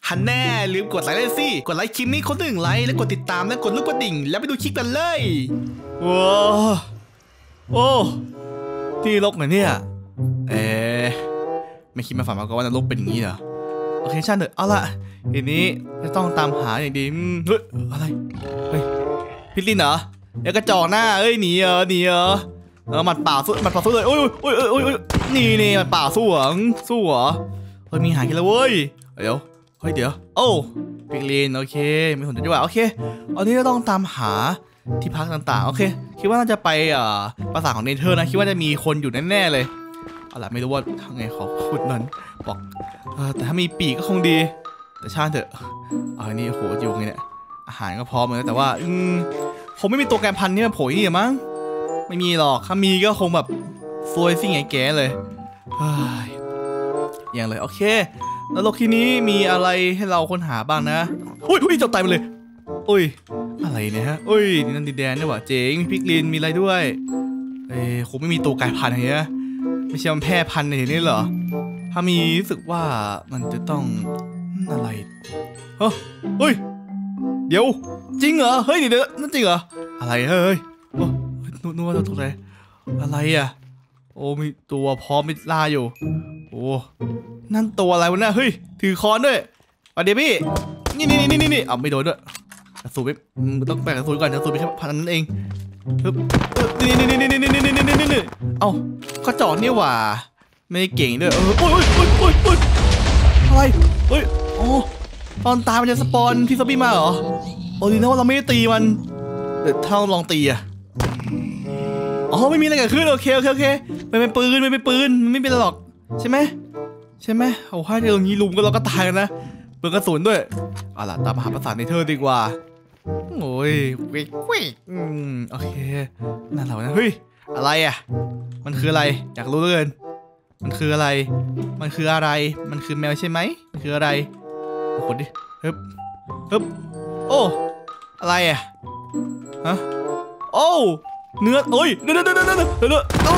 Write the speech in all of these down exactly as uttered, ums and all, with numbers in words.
ฮันแน่ลืมกดไลค์เลยสิกดไลค์คลิปนี้คนหนึ่งไลค์แล้วกดติดตามและกดรูปกระดิ่งแล้วไปดูคลิปกันเลยว้าวโอ้ที่รกเหรอเนี่ยเอ๊ะไม่คิดมาฝันมาก่อนว่านรกเป็นอย่างนี้เหรอโอเคช่างเถอะเอาละทีนี้จะต้องตามหาอย่างดีเฮ้ยอะไรเฮ้ยพิลินเหรอเดี๋ยวกระจอกหน้าเอ้ยหนีเหรอหนีเหรอเออหมัดเปล่าสู้หมัดเปล่าสู้เลยโอ้ยโอ้ยโอ้ยโอ้ยนี่นี่หมัดเปล่าสู้เหรอสู้เหรอเฮ้ยมีหายกันแล้วเว้ยเดี๋ยวเฮ้ยเดี๋ยวโอ้พิลินโอเคมีคนจะด้วยโอเคอันนี้เราต้องตามหาที่พักต่างๆโอเคคิดว่าน่าจะไปอ่าปราสาทของเนเธอร์นะคิดว่าจะมีคนอยู่แน่ๆเลยเอาล่ะไม่รู้ว่าทางไงเขาพูดนั้นบอกเออแต่ถ้ามีปีกก็คงดีแต่ช่างเถอะเอาอันนี้โหอยู่ไงเนี่ยอาหารก็พร้อมเลยแต่ว่าอืมคงไม่มีตัวแกนพันธุ์นี่มาโผล่นี่มั้งไม่มีหรอกถ้ามีก็คงแบบซวยซิ่งไงแกเลยเฮ้ยอย่างเลยโอเคแล้วโลกที่นี้มีอะไรให้เราค้นหาบ้างนะอุ้ยอุ้ยจบตายไปเลยอุ้ยอะไรเนี่ยฮะอุ้ยนี่นั่นดินแดนนี่หว่าเจ๋งมีพิกลินมีอะไรด้วยเอ้คงไม่มีตัวกลายพันธุ์อะไรเงี้ยไม่ใช่มันแพร่พันธุ์อย่างนี้เหรอถ้ามีรู้สึกว่ามันจะต้องอะไรเฮ้ยเฮ้ยเดี๋ยวจริงเหรอเฮ้ยเดี๋ยวนั่นจริงเหรออะไรเฮ้ยโอ้นึกว่าตัวอะไรอะไรอ่ะโอ้มีตัวพร้อมมิล่าอยู่โอ้นั่นตัวอะไรวะเนี่ยเฮ้ยถือค้อนด้วยอ่ะเดี๋ยวพี่นี่นี่นี่นี่นี่เอาไม่โดนด้วยกระสุนไม่ต้องแปะกระสุนก่อนกระสุนไม่ใช่พันนั้นเองฮึบนี่นี่นี่นี่นี่นี่นี่นี่นี่นี่เอ้าเขาจอดนี่หว่าไม่เก่งด้วยเออโอ้ยโอ้ยโอ้ยโอ้ยอะไรเฮ้ยโอ้ตอนตายมันจะสปอนที่ซอมบี้มาเหรอโอ้ดีนะว่าเราไม่ได้ตีมันเดี๋ยวถ้าลองตีอะอ๋อไม่มีอะไรเกิดขึ้นโอเคโอเคโอเคมันเป็นปืนมันเป็นปืนมันไม่เป็นหรอกใช่ไหมใช่ไหมเอาให้เดี๋ยวงี้ลุมก็เราก็ตายกันนะเปิดกระสุนด้วยเอาล่ะตามหาภาษาในเธอดีกว่าโอ้ยเวกเวกอืมโอเคนั่นเรานะเฮ้ยอะไรอ่ะมันคืออะไรอยากรู้เหลือเกินมันคืออะไรมันคืออะไรมันคือแมวใช่ไหมมันคืออะไรคนดิฮึบฮึบโอ้อะไรอ่ะฮะโอ้เนื้อโอ้ยเนื้อเนื้อเนื้อเนื้อเนื้อ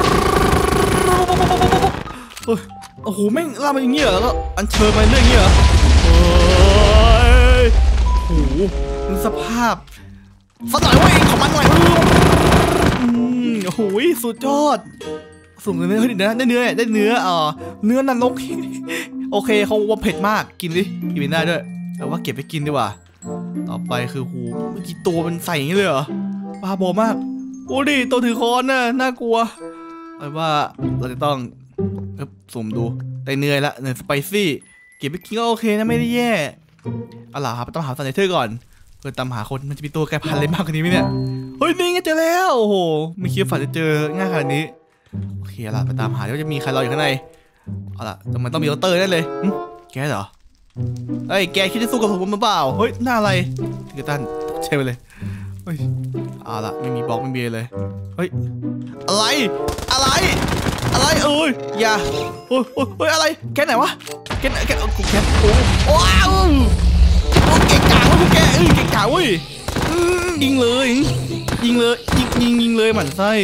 โอ้โหแม่งล่ามันอย่างเงี้ยแล้วก็อันเชิญมาเรื่องอย่างเงี้ยเหรอโอ้ยโอ้โหมันสภาพสักหน่อยว่าเองของมันหน่อยอืมโอ้โหสุดยอดสูงเลยเฮ้ยเนื้อได้เนื้อได้เนื้ออ่าเนื้อนรกโอเคเขาว่าเผ็ดมากกินดิกินได้ด้วยแต่ว่าเก็บไปกินดีกว่าต่อไปคือหูเมื่อกี้ตัวมันใส่อย่างนี้เลยเหรอบ้าบอมากโอ้ดิตัวถือค้อนน่ะน่ากลัวแปลว่าเราจะต้องสุ่มดูได้เนื้อละเนื้อสไปซี่เก็บไปกินก็โอเคนะไม่ได้แย่เอาล่ะครับต้องหาสันนิษฐานก่อนเพื่อตามหาคนมันจะมีตัวกลายพันธุ์อะไรมากกว่านี้ไหมเนี่ยเฮ้ยนี่ไงเจอแล้วโอ้โหไม่คิดฝันจะเจอง่ายขนาดนี้โอเคล่ะไปตามหาว่าจะมีใครรออยู่ข้างในเอาล่ะแต่มันต้องมีดอกเตอร์แน่เลยแกเหรอเฮ้ยแกคิดจะสู้กับผมมาเปล่าเฮ้ยหน้าอะไรทิกตันใช่ไปเลยเฮ้ยเอาล่ะไม่มีบล็อกไม่มีเลยเฮ้ยอะไรอะไรอะไรเอ้ยอย่าโอ้ยโอ้ยอะไรแกไหนวะแกแกแกโอ้โอ้ว้าวเก่งกาจวะพวกแกเอ้ยเก่งกาจเว้ยยิงเลยยิงเลยยิงยิงยิงเลยหมั่นไส้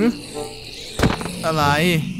อะไร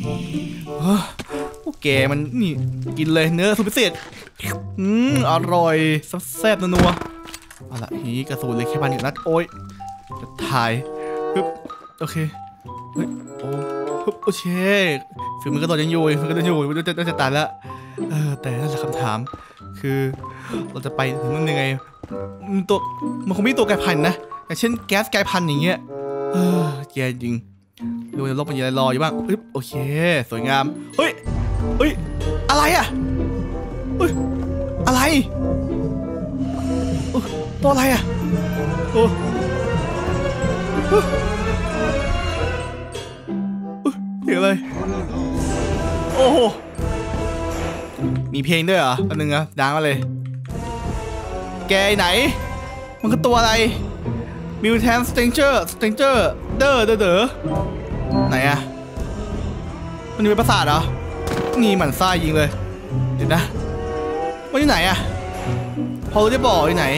พวกแกมันนี่กินเลยเนื้อสุดพิเศษอืมอร่อยแซ่บนัวๆเอาล่ะนี้กระสุนเลยแค่พันหนึ่งนัดโอ้ยจะถ่ายปึ๊บโอเคเฮ้ยโอ้ปึ๊บโอเคฝีมือกระโดดยังอยู่ฝีมือกระโดดยังอยู่มันจะจะตายแล้วเออแต่นั่นแหละคำถามคือเราจะไปถึงมันยังไงมันตัวมันคงไม่ตัวกลายพันธุ์นะอย่างเช่นแก๊สกลายพันธุ์อย่างเงี้ยเออแย่จริงดูในโลกมันยังรออยู่บ้างปึ๊บโอเคสวยงามเฮ้ยเฮ้ยอะไรอ่ะเฮ้ยอะไรตัวอะไรอ่ะโอ้เสียงอะไรโอ้โหมีเพลงด้วยเหรออันนึงอะดังมาเลยแกไหนมันคือตัวอะไรมิวแทนสเตนเจอร์สเตนเจอร์เด้อเด้อเด้อไหนอะมันอยู่ในปราสาทเหรอนี่หมันซ่ายิงเลยเดี๋ยวนะมันอยู่ไหนอะพอรู้ได้บอกอยู่ไหน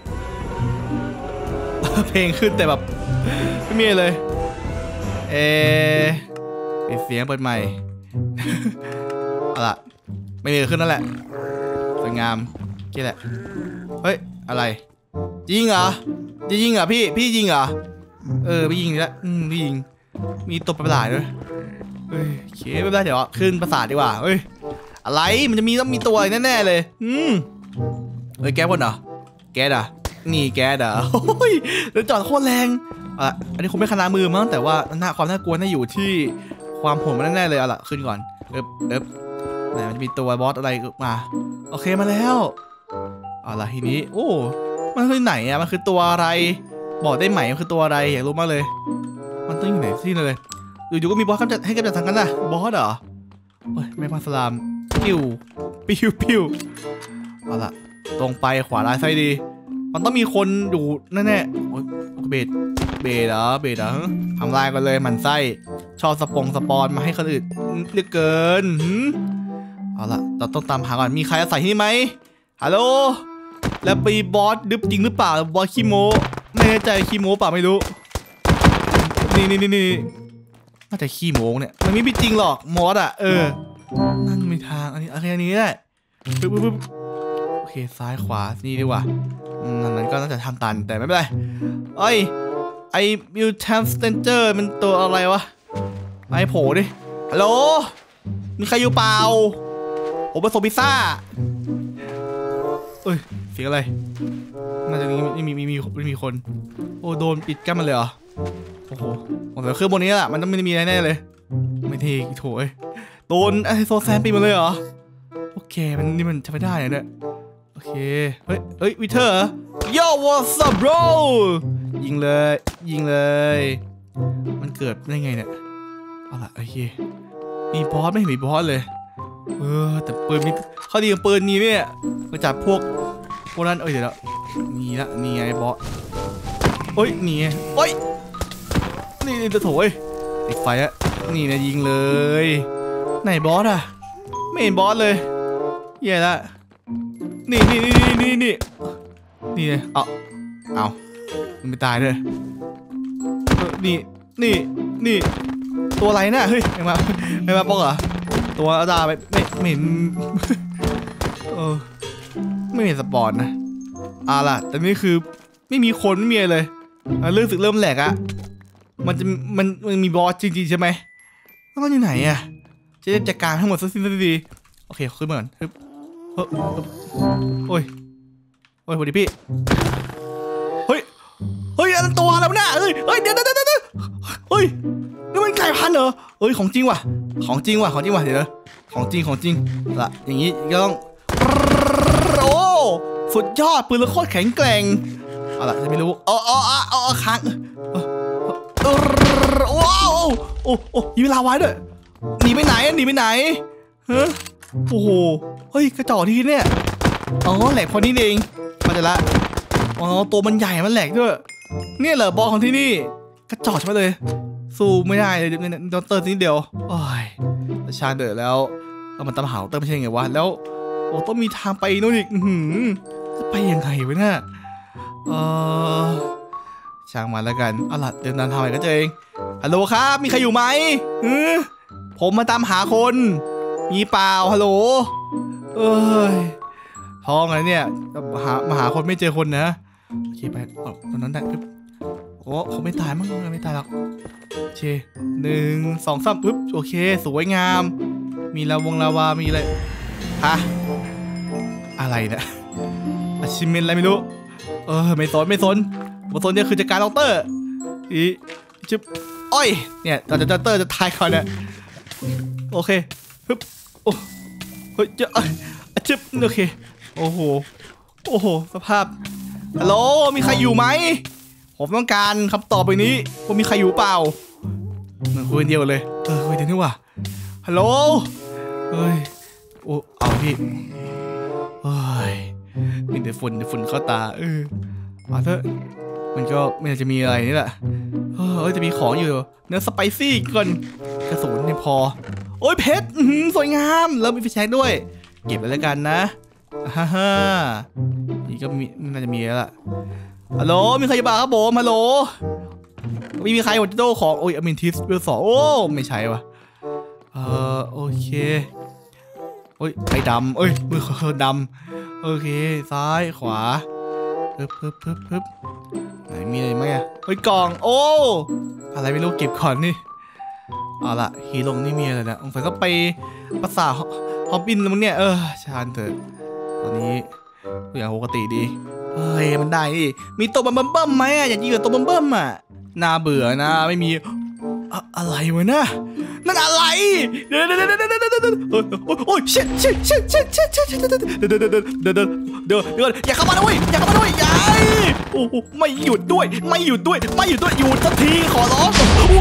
เพลงขึ้นแต่แบบไม่มีเลยเอปิดเสียงเปิดใหม่เอาล่ะไม่มีขึ้นนั่นแหละสวยงามแค่แหละเฮ้ยอะไรยิงเหรอจะยิงเหรอพี่พี่ยิงเหรอเออพี่ยิงแล้วอืมพี่ยิงมีตัวประหลาดด้วยเฮ้ยโอเคไม่เป็นไรเดี๋ยวขึ้นประสาทดีกว่าเฮ้ยอะไรมันจะมีต้องมีตัวอะไรแน่ๆเลยอืมเฮ้ยแก๊สบนเหรอแก๊สอ่ะนี่แก๊สอ่ะโอ้ยแล้วจอดโคตรแรงอ่ะอันนี้คงไม่ขนาดมือมั้งแต่ว่าหน้าความน่ากลัวน่าอยู่ที่ความโหดมันแน่ๆเลยอ่ะล่ะขึ้นก่อนเอ๊บเอ๊บไหนมันจะมีตัวบอสอะไรมาโอเคมาแล้วเอาล่ะทีนี้โอ้มันคือไหนอ่ะมันคือตัวอะไรบอกได้ไหมมันคือตัวอะไรอยากรู้มากเลยมันต้องอยู่ไหนที่เลยอยู่ๆก็มีบอสกำจัดให้กำจัดทางนั้นน่ะบอสเหรอเฮ้ยแม่พันสลามปิ้วปิ้วปิ้วเอาล่ะตรงไปขวาร้ายไซดีมันต้องมีคนอยู่แน่ๆโอ้ยเบดเบดเหรอเบดเหรอทำลายกันเลยมันไส้ชอบสปงสปอนมาให้คนอื่นเหลือเกินเอาล่ะเราต้องตามหาก่อนมีใครอาศัยที่นี่ไหมฮัลโหลแล้วไปบอสดึบจริงหรือเปล่าบอสคีโมไม่แน่ใจคีโมเปล่าไม่รู้นี่นี่นี่นี่น่าจะคีโมเนี่ยมันไม่จริงหรอกมอสอ่ะเออนั่นมีทางอันนี้อะไรอันนี้ได้ปึ๊บปึ๊บปึ๊บโอเคซ้ายขวานี่ดีกว่านั่นนั้นก็น่าจะทำตันแต่ไม่เป็นไรเอ้ยไอมิวแทมสเตนเจอร์มันตัวอะไรวะไอโผล่ดิฮัลโหลมีใครอยู่เปล่าผมผสมพิซซ่าเอ้ยเสียงอะไรน่าจะมีมีมีมีมีมีคนโอ้โดนปิดกั้นมาเลยเหรอโอ้โหผมแต่เครื่องบนนี้แหละมันต้องไม่มีอะไรแน่เลยไม่ทีโถ่โดนไอโซแซนปิดมาเลยเหรอโอเคมันนี่มันจะไม่ได้เนี่ยโอเคเฮ้ยเฮ้ยวิเทอร์โย่ what's up bro ยิงเลยยิงเลยมันเกิดได้ไงเนี่ยเอาล่ะโอเคมีบอสไม่มีบอสเลยเออแต่ปืนมีเขาดีกับปืนนี้เนี่ยมาจากพวกพวกนั้นเอ้ยเดี๋ยวนี่ละนี่ไงบอสเฮ้ยนี่ไงเฮ้ยนี่นี่จะโถยติดไฟอะนี่นะยิงเลยไหนบอสอะไม่เห็นบอสเลยแย่ละนี่นี่นี่นี่นี่นี่เลยเอาเอามันไม่ตายเลยนี่นี่นี่ตัวอะไรน่ะเฮ้ยไอ้มาไอ้มาบอกเหรอตัวอาดาไปไม่ไม่เห็นเออไม่เห็นสปอนนะอ่ะล่ะแต่นี่คือไม่มีคนไม่มีอะไรเลยเรื่องสึกเริ่มแหลกอะมันจะมันมันมีบอสจริงๆใช่ไหมแล้วมันอยู่ไหนอะจะจัดการทั้งหมดสักสิ้นสักทีโอเคขึ้นมาก่อนฮึบเฮ้ยโอ้ยโอ้ยพอดีพี่เฮ้ยเฮ้ยอันตัวอะไรวะเนี่ยเฮ้ยเฮ้ยเดี๋ยวเดี๋ยวเดี๋ยวเฮ้ยนี่มันไก่พันเหรอเฮ้ยของจริงว่ะของจริงว่ะของจริงว่ะเดี๋ยวนะของจริงของจริงละอย่างนี้ก็ต้องโอ้สุดยอดปืนโคตรแข็งแกร่งเอาล่ะจะไม่รู้อ๋ออ๋ออ๋อค้างว้าวโอ้โอ้ยืนลาไว้ด้วยหนีไปไหนหนีไปไหนฮะโอ้โหเฮ้ยกระจอกที่เนี่ยอ๋อแหลกพอนี้เองมาแต่ละอ๋อตัวมันใหญ่มันแหลกด้วยเนี่ยเหรอบอลของที่นี่กระจอกใช่ไหมเลยสู้ไม่ได้เลยโดนเตอร์นิดเดียวโอ้ยชาเดือดแล้วเรามันตามหาเตอร์ไม่ใช่ไงวะแล้วโอ้ต้องมีทางไปโน่นอีกจะไปยังไงวะเนี่ยเออช่างมันแล้วกันเอาล่ะเดินทางทางไปก็เจอเองฮัลโหลครับมีใครอยู่ไหมผมมาตามหาคนมีเปล่าฮัลโหลเอ้ยท้องอะไรเนี่ยหามาหาคนไม่เจอคนนะโอเคไปออกตรงนั้นได้ปึ๊บโอ้เขาไม่ตายมั้งไม่ตายหรอกโอเคหนึ่งสองสามปึ๊บโอเคสวยงามมีลาวงลาวามีอะไรฮะอะไรเนี่ยอาชิเมนอะไรไม่รู้เออไม่สนไม่สนบทสนเนี่ยคือจัดการด็อกเตอร์อีจิ๊บอ้อยเนี่ยตอนจะด็อกเตอร์จะทายเขาเนี่ยโอเคปึ๊บโอ้เฮ้ยจะจิ๊บโอเคโอ้โหโอ้โหสภาพฮัลโหลมีใครอยู่ไหมผมต้องการคำตอบไปนี้ว่ามีใครอยู่เปล่าเหมือนคุยเดียวเลยเออคุยเดียวนี่ว่ะฮัลโหลเฮ้ยโอ้เอาพี่เฮ้ยมีแต่ฝุ่นแต่ฝุ่นเข้าตาเออมาเถอะมันก็ไม่น่าจะมีอะไรนี่แหละเออจะมีของอยู่เนื้อสไปซี่ก่อนกระสุนไม่พอโอ้ยเพชรสวยงามแล้วมีไฟแช็กด้วยเก็บไว้แล้วกันนะฮ่าฮ่านี่ก็มีน่าจะมีแล้วล่ะฮัลโหลมีใครบ้างครับผมฮัลโหลไม่มีใครหมดโดของโอ้ยอเมนทิสเบลสองโอ้ไม่ใช่วะเออโอเคโอ้ยไอ้ดำเอ้ยมือเขาดำโอเคซ้ายขวาปึ๊บปึ๊บปึ๊บปึ๊บไหนมีอะไรไหมอ่ะเฮ้ยกล่องโอ้อะไรไม่รู้เก็บก่อนนี่เอาละฮีโร่นี่มีอะไรนะสงสัยก็ไปภาษาฮอบบินแล้วมึงเนี่ยเออชานเถอะตอนนี้อย่างปกติดีเฮ้ยมันได้ดิมีตัวบัมเบิ้มไหมอ่ะอยากยิงกับตัวบัมเบิ้มอ่ะน่าเบื่อนะไม่มีอะไรวะนะนั่นอะไรเดี๋ยวเดี๋ยวเดี๋ยวเดี๋ยวเดี๋ยวโอ้ยเช็ดเช็ดเช็ดเช็ดเช็ดเช็ดเดี๋ยวเดี๋ยวเดี๋ยวเดี๋ยวเดี๋ยวเดี๋ยวเดี๋ยวอย่าเข้ามาด้วยอย่าเข้ามาด้วยอย่าโอ้โหไม่หยุดด้วยไม่หยุดด้วยไม่หยุดด้วยหยุดสักทีขอร้อง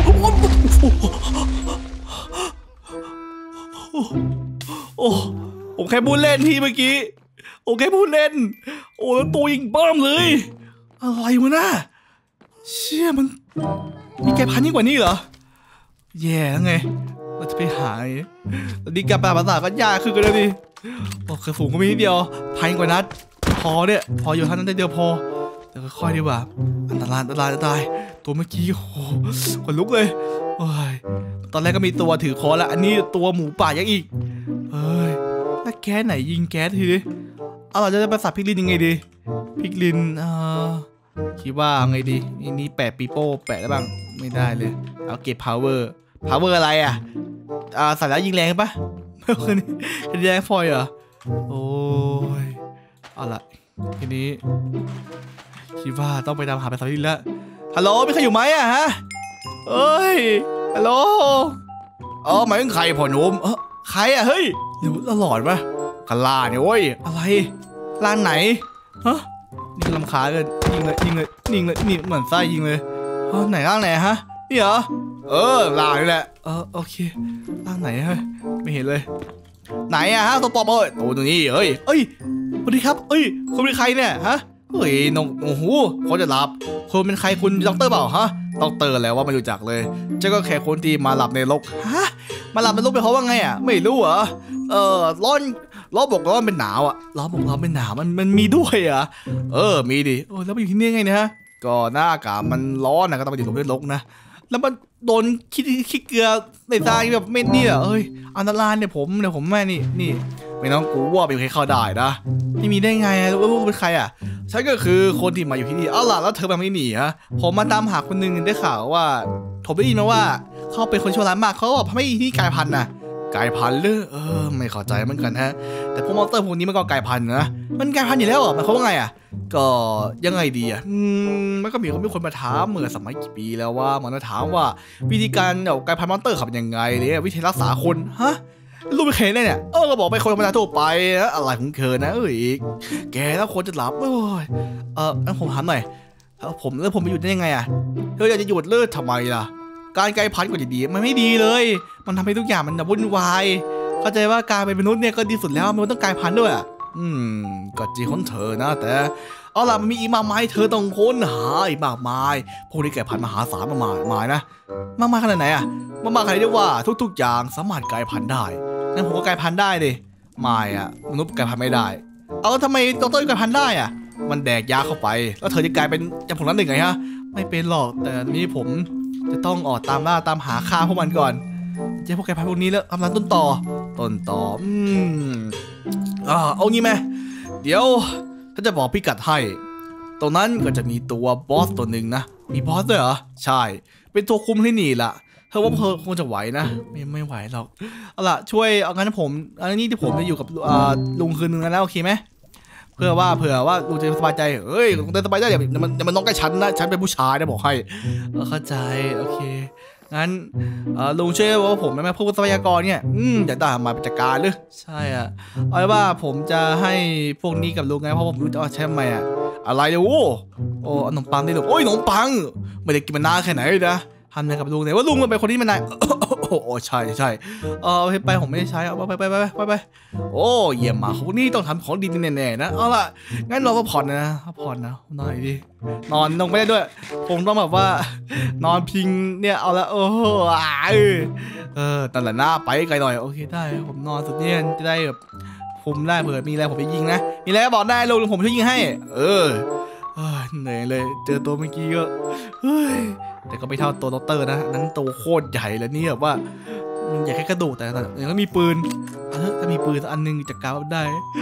โอ้ผมแค่พูดเล่นพี่เมื่อกี้โอเคพูดเล่นโอ้แล้วตัวยิงเบิ้มเลยอะไรวะน่ะเชี่ยมันมีแกพันยิ่งกว่านี้เหรอแย่แล้วไงเราจะไปหาตอนนี้การแปลภาษาก็ยากขึ้นกันแล้วดิโอ้คือฝูงก็มีนิดเดียวพันกว่านัดพอเนี่ยพออยู่เท่านั้นได้เดียวพอแต่ค่อยๆดีกว่าอันตรายอันตรายอันตรายตัวเมื่อกี้โอ้โหขนลุกเลยโอ้ยตอนแรกก็มีตัวถือค้อนแล้วอันนี้ตัวหมูป่ายังอีกเฮ้ยแล้วแก๊สไหนยิงแก๊สทีดิเอาเราจะได้ภาษาพิกลินยังไงดีพิกลินเอ่อคิดว่าไงดีนี่นี่แปะปีโป้แปะได้บ้างไม่ได้เลยเอาเก็บ power power อะไรอ่ะอ่าใส่แล้วยิงแรงปะไม่เคยนี่แรงฟอยเหรอโอ้ยเอาละทีนี้คิดว่าต้องไปตามหาภาษาพิกลินแล้วฮัลโหลมีใครอยู่ไหมอ่ะฮะเอ้ยฮัลโหลเออหมายถึงใครพ่อหนุ่มเออใครอ่ะเฮ้ยหรือตลอดปะกันล่าเนี่ยโว้ยอะไรล่าไหนฮะนี่ลำขาเลยยิงเลยยิงเลยยิงเลยนี่เหมือนไส้ยิงเลยเออไหนล่างไหนฮะนี่เหรอเออล่างนี่แหละเออโอเคล่างไหนเฮ้ยไม่เห็นเลยไหนอะฮะตัวปอบเอ้ยโอ้ตัวนี้เฮ้ยเอ้ยสวัสดีครับเอ้ยคุณเป็นใครเนี่ยฮะเฮ้ยน้องโอ้โหเขาจะหลับคุณเป็นใครคุณด็อกเตอร์เปล่าฮะด็อกเตอร์แล้วว่าไม่รู้จักเลยเจ้าก็แค่คนที่มาหลับในโลกฮะมาหลับในโลกไปเพราะว่าไงอ่ะไม่รู้เหรอเออร้อนร้อนบอกร้อนเป็นหนาวอ่ะร้อนบอกร้อนเป็นหนาวมันมันมีด้วยอ่ะเออมีดิโอ้แล้วไปอยู่ที่นี่ไงเนี่ยฮะก็หน้าอากาศมันร้อนนะก็ต้องไปอยู่ตรงนี้โลกนะแล้วมันโดนขี้ขี้เกลือในทรายแบบไม่นี่อ่ะเอ้ยอันตรายเนี่ยผมเนี่ยผมแม่นี่นี่ไม่ต้องกลัวเป็นใครเข้าได้นะนี่มีได้ไงอ่ะรู้เป็นใครอ่ะฉันก็คือคนที่มาอยู่ที่นี่เอาล่ะแล้วเธอมาไม่หนีฮะผมมาตามหาคนนึงได้ข่าวว่าผมได้ยินมาว่าเขาเป็นคนชั่วร้ายมากเขาบอกไม่ที่กลายพันธุ์นะกลายพันธุ์เลยเออไม่เข้าใจเหมือนกันฮะแต่พวกมอนสเตอร์พวกนี้มันก็กลายพันธุ์นะมันกลายพันธุ์อยู่แล้วอ่ะมันเขาว่าไงอ่ะก็ยังไงดีอ่ะมันก็มีคนมีคนมาถามเมื่อสมัยกี่ปีแล้วว่ามันมาถามว่าวิธีการเอากลายพันธุ์มอนสเตอร์ขับยังไงเนี่ยวิธีรักษาคนฮะรู้ไม่เคยเนี่ยเออก็บอกไปคนธรรมดาทั่วไปนะอะไรของเธอนะเอ้ยแกแล้วคนจะหลับโอ้ยเอองั้นผมถามหน่อยผมแล้วผมไปหยุดได้ยังไงอ่ะเธออยากจะหยุดเลิศทำไมล่ะการกลายพันธุ์ก็ดีๆมันไม่ดีเลยมันทำให้ทุกอย่างมันวุ่นวายเข้าใจว่าการเป็นมนุษย์เนี่ยก็ดีสุดแล้วมันต้องกลายพันธุ์ด้วยอ่ะอืมก็จริงของเธอนะแต่เอาล่ะมันมีอีกมากมายเธอต้องค้นหาอีกมากมายพวกนี้กลายพันธุ์มหาศาลมากมายนะมากมายขนาดไหนอ่ะมากมายขนาดที่ว่าทุกๆอย่างสามารถกลายพันธุ์ได้งั้นผมก็กลายพันธุ์ได้ดิไม่อ่ะมนุษย์กลายพันธุ์ไม่ได้เอาทำไมดรกลายพันธุ์ได้อ่ะมันแดกยาเข้าไปแล้วเธอจะกลายเป็นจำผมนั้นหนึ่งไงฮะไม่เป็นหรอกแต่นี้ผมจะต้องออกตามล่าตามหาฆ่าพวกมันก่อนเจ้าพวกแกพันธุ์พวกนี้แล้วกำลังต้นต่อต้นต่ออืมอ่าเอางี้ไหมเดี๋ยวถ้าจะบอกพิกัดให้ตรงนั้นก็จะมีตัวบอสตัวหนึ่งนะมีบอสด้วยเหรอใช่เป็นตัวคุมที่นี่ล่ะเธอว่าเธอคงจะไหวนะไม่ไม่ไหวหรอกเอาล่ะช่วยเอางั้นผมอันนี้ที่ผมจะอยู่กับลุงคืนนึงแล้วโอเคไหมเพื่อว่าเผื่อว่าลุงจะสบายใจเฮ้ยลุงจะสบายใจอย่ามันอย่ามันน้องใกล้ฉันนะฉันเป็นผู้ชายนะบอกให้เข้าใจโอเคงั้นลุงช่วยว่าผมไหมพวกทรัพยากรเนี่ยอืมจะตามมาจัดการหรือใช่อ่ะเอาไว้ว่าผมจะให้พวกนี้กับลุงไงเพราะผมรู้จะใช่ไหมอ่ะอะไรเนี่ยโอ้โอ้ขนมปังได้หรือโอ้ยขนมปังไม่ได้กินมานานแค่ไหนนะทำอะไรกับลุงเนี่ยว่าลุงมันเป็นคนที่มันนายโอ้ใช่ใช่เออไปผมไม่ได้ใช้เอาไปไปไปไปไปโอ้เยี่ยมมากคนนี้ต้องทำของดีแน่ๆนะเอาล่ะงั้นเราก็ผ่อนนะผ่อนนะนอนดินอนลงไม่ได้ด้วยผมต้องแบบว่านอนพิงเนี่ยเอาละโอ้เออแต่ละหน้าไปไกลหน่อยโอเคได้ผมนอนสุดเนี่ยจะได้แบบผมได้เผื่อมีอะไรผมไปยิงนะมีอะไรบอกได้ลุงผมช่วยยิงให้เออเหนื่อยเลยเจอตัวเมื่อกี้ก็เฮ้ยแต่ก็ไม่เท่าตัวด็อกเตอร์นะนั้นตัวโคตรใหญ่แล้วนี่แบบว่ามันใหญ่แค่กระดูกแต่แต่ยังก็มีปืนถ้ามีปืนสักอันนึงจัดการได้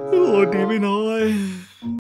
โอ้ดีไม่น้อย